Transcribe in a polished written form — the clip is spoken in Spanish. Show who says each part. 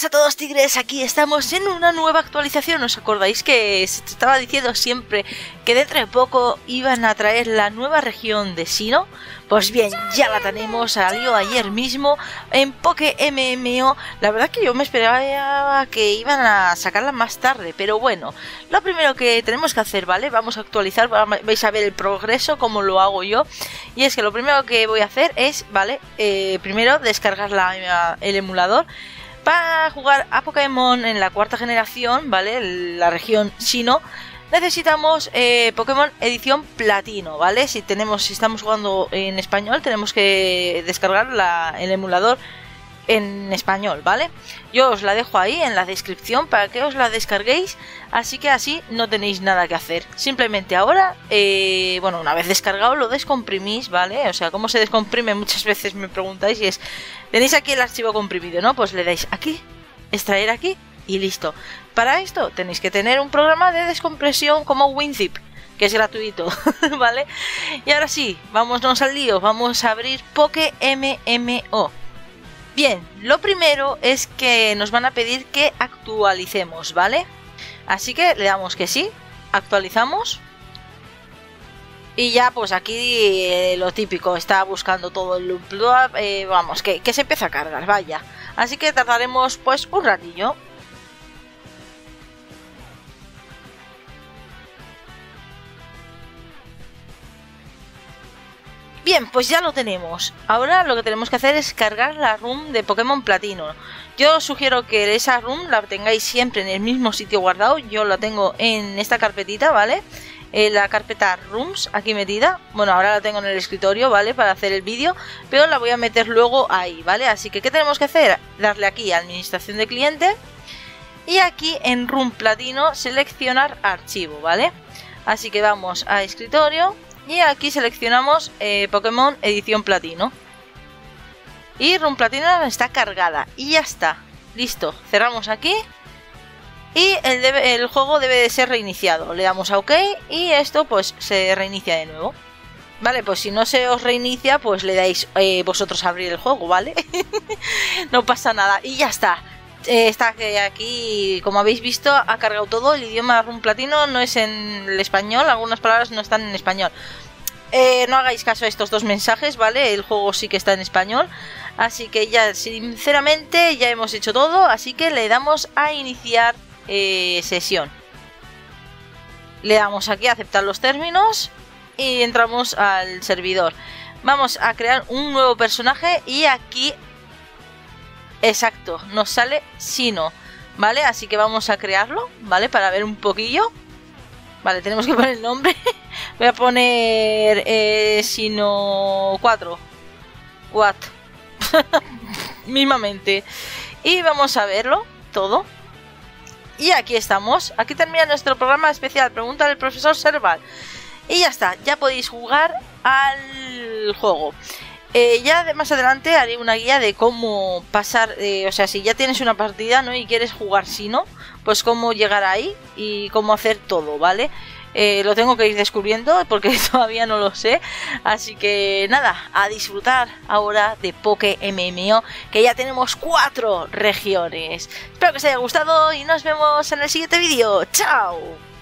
Speaker 1: Buenas a todos, tigres, aquí estamos en una nueva actualización. ¿Os acordáis que se estaba diciendo siempre que dentro de poco iban a traer la nueva región de Sinnoh? Pues bien, ya la tenemos, salió ayer mismo en Poké MMO. La verdad que yo me esperaba que iban a sacarla más tarde, pero bueno, lo primero que tenemos que hacer, ¿vale? Vamos a actualizar, vais a ver el progreso, como lo hago yo. Y es que lo primero que voy a hacer es, ¿vale? Primero descargar el emulador para jugar a Pokémon en la cuarta generación, ¿vale? La región Sinnoh. Necesitamos Pokémon edición platino, ¿vale? Si estamos jugando en español, tenemos que descargar el emulador en español, ¿vale? Yo os la dejo ahí en la descripción para que os la descarguéis, así que así no tenéis nada que hacer. Simplemente ahora, bueno, una vez descargado lo descomprimís, ¿vale? O sea, ¿cómo se descomprime? Muchas veces me preguntáis y es, tenéis aquí el archivo comprimido, ¿no? Pues le dais aquí, extraer aquí y listo. Para esto tenéis que tener un programa de descompresión como WinZip, que es gratuito, ¿vale? Y ahora sí, vámonos al lío, vamos a abrir Poké MMO. Bien, lo primero es que nos van a pedir que actualicemos, ¿vale? Así que le damos que sí, actualizamos. Y ya pues aquí lo típico, está buscando todo el loop, vamos, que se empieza a cargar, vaya. Así que tardaremos pues un ratillo. Bien, pues ya lo tenemos. Ahora lo que tenemos que hacer es cargar la room de Pokémon Platino. Yo os sugiero que esa room la tengáis siempre en el mismo sitio guardado. Yo la tengo en esta carpetita, ¿vale? La carpeta Rooms aquí metida. Bueno, ahora la tengo en el escritorio, ¿vale? Para hacer el vídeo, pero la voy a meter luego ahí, ¿vale? Así que, ¿qué tenemos que hacer? Darle aquí a Administración de Cliente y aquí en Room Platino seleccionar archivo, ¿vale? Así que vamos a escritorio. Y aquí seleccionamos Pokémon edición platino. Y Room Platino está cargada. Y ya está. Listo. Cerramos aquí. Y el juego debe de ser reiniciado. Le damos a OK y esto pues se reinicia de nuevo. Vale, pues si no se os reinicia, pues le dais vosotros a abrir el juego, ¿vale? No pasa nada. Y ya está. Está aquí, como habéis visto, ha cargado todo. El idioma Room Platino no es en el español, algunas palabras no están en español. No hagáis caso a estos dos mensajes, ¿vale? El juego sí que está en español. Así que ya, sinceramente, ya hemos hecho todo. Así que le damos a iniciar sesión. Le damos aquí a aceptar los términos y entramos al servidor. Vamos a crear un nuevo personaje y aquí... Exacto, nos sale Sinnoh, ¿vale? Así que vamos a crearlo, ¿vale? Para ver un poquillo. Vale, tenemos que poner el nombre. Voy a poner Sinnoh 4. What? Mismamente. Y vamos a verlo todo. Y aquí estamos. Aquí termina nuestro programa especial. Pregunta del profesor Serval. Y ya está, ya podéis jugar al juego. Ya más adelante haré una guía de cómo pasar, o sea, si ya tienes una partida, ¿no? Y quieres jugar Sinnoh, pues cómo llegar ahí y cómo hacer todo, ¿vale? Lo tengo que ir descubriendo porque todavía no lo sé. Así que nada, a disfrutar ahora de Poké MMO, que ya tenemos 4 regiones. Espero que os haya gustado y nos vemos en el siguiente vídeo. ¡Chao!